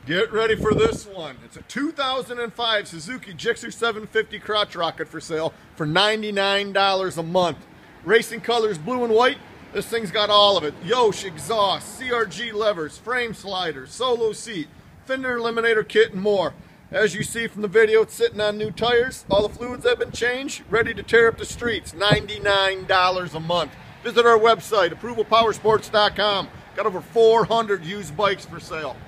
Get ready for this one. It's a 2005 Suzuki GSXR750 crotch rocket for sale for $99 a month. Racing colors blue and white. This thing's got all of it. Yosh, exhaust, CRG levers, frame sliders, solo seat, fender eliminator kit, and more. As you see from the video, it's sitting on new tires. All the fluids have been changed, ready to tear up the streets. $99 a month. Visit our website, approvalpowersports.com. Got over 400 used bikes for sale.